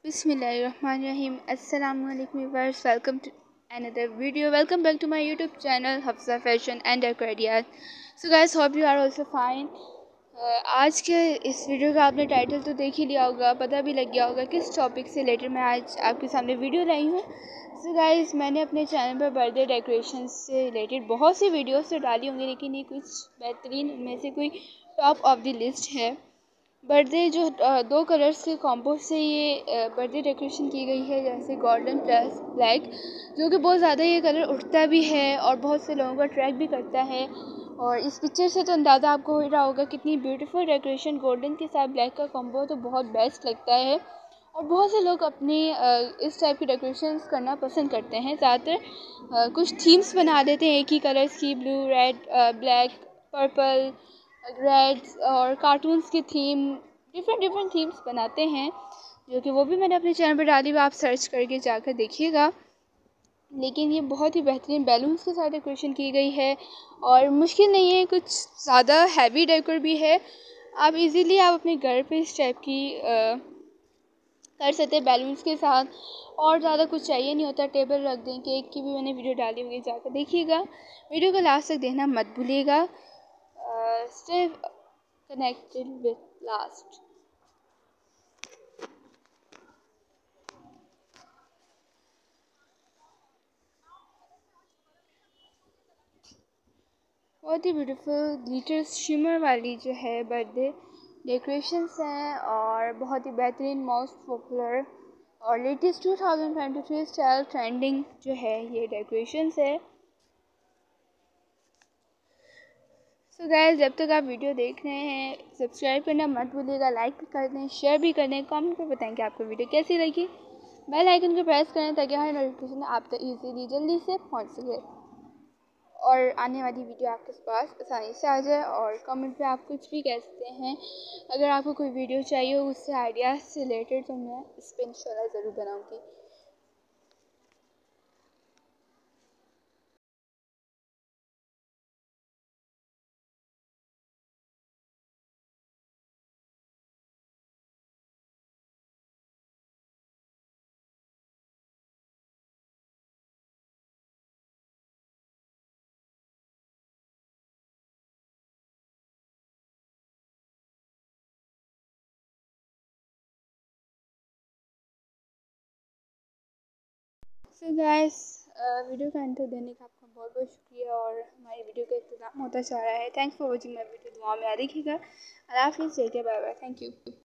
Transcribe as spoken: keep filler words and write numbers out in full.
बिस्मिल्लाहिर्रहमानिर्रहीम। अस्सलाम वालेकुम viewers, welcome to another video. Welcome back to my YouTube channel Hafsa fashion and decorations. So guys, hope you are also fine. आज के इस video का आपने टाइटल तो देख ही लिया होगा, पता भी लग गया होगा किस टॉपिक से रिलेटेड मैं आज आपके सामने वीडियो लाई हूँ। सो गाइस, मैंने अपने चैनल पर बर्थडे डेकोरेशन से रिलेटेड बहुत सी वीडियोस तो डाली होंगी, लेकिन ये कुछ बेहतरीन में से कोई टॉप ऑफ द लिस्ट है। बर्थडे जो अ, दो कलर्स के कॉम्बो से ये बर्थडे डेकोरेशन की गई है, जैसे गोल्डन प्लस ब्लैक, जो कि बहुत ज़्यादा ये कलर उठता भी है और बहुत से लोगों को अट्रैक्ट भी करता है। और इस पिक्चर से तो अंदाज़ा आपको हो ही रहा होगा कितनी ब्यूटीफुल डेकोरेशन गोल्डन के साथ ब्लैक का कॉम्बो तो बहुत बेस्ट लगता है। और बहुत से लोग अपनी अ, इस टाइप की डेकोरेशंस करना पसंद करते हैं। ज़्यादातर अ, कुछ थीम्स बना देते हैं एक ही कलर्स की, blue, red, black, purple, reds, और कार्टून्स की थीम, डिफरेंट डिफरेंट थीम्स बनाते हैं, जो कि वो भी मैंने अपने चैनल पर डाली हुई, आप सर्च करके जाकर देखिएगा। लेकिन ये बहुत ही बेहतरीन बैलून्स के साथ डेकोरेशन की गई है और मुश्किल नहीं है, कुछ ज़्यादा हैवी डेकोर भी है। आप इजीली आप अपने घर पे इस टाइप की आ, कर सकते हैं बैलून्स के साथ, और ज़्यादा कुछ चाहिए नहीं होता। टेबल रख दें, केक की भी मैंने वीडियो डाली हुई, जाकर देखिएगा। वीडियो को लास्ट तक देखना मत भूलिएगा। Stay connected with last. बहुत ही ब्यूटीफुल ग्लिटर्स शिमर वाली जो है बर्थडे डेकोरेशंस हैं, और बहुत ही बेहतरीन, मोस्ट पॉपुलर और latest two thousand twenty three style trending जो है ये डेकोरेशंस है। सो गाइस, जब तक आप वीडियो देख रहे हैं, सब्सक्राइब करना मत भूलिएगा, लाइक भी कर दें, शेयर भी कर दें, कमेंट में बताएं कि आपको वीडियो कैसी लगी। बेल आइकन को प्रेस करें ताकि हर नोटिफिकेशन आप तक इजीली जल्दी से पहुंच सके और आने वाली वीडियो आपके पास आसानी से आ जाए। और कमेंट में आप कुछ भी कह सकते हैं। अगर आपको कोई वीडियो चाहिए हो उससे आइडियाज़ से रिलेटेड, तो मैं इस पर इंशाल्लाह ज़रूर बनाऊँगी। सो गाइस, वीडियो का एंटर देने का आपका बहुत बहुत शुक्रिया, और हमारी वीडियो का इख्तिताम होता जा रहा है। Thanks for watching my video. दुआ में याद रखिएगा। अल्लाह हाफिज़, take care, bye bye, thank you.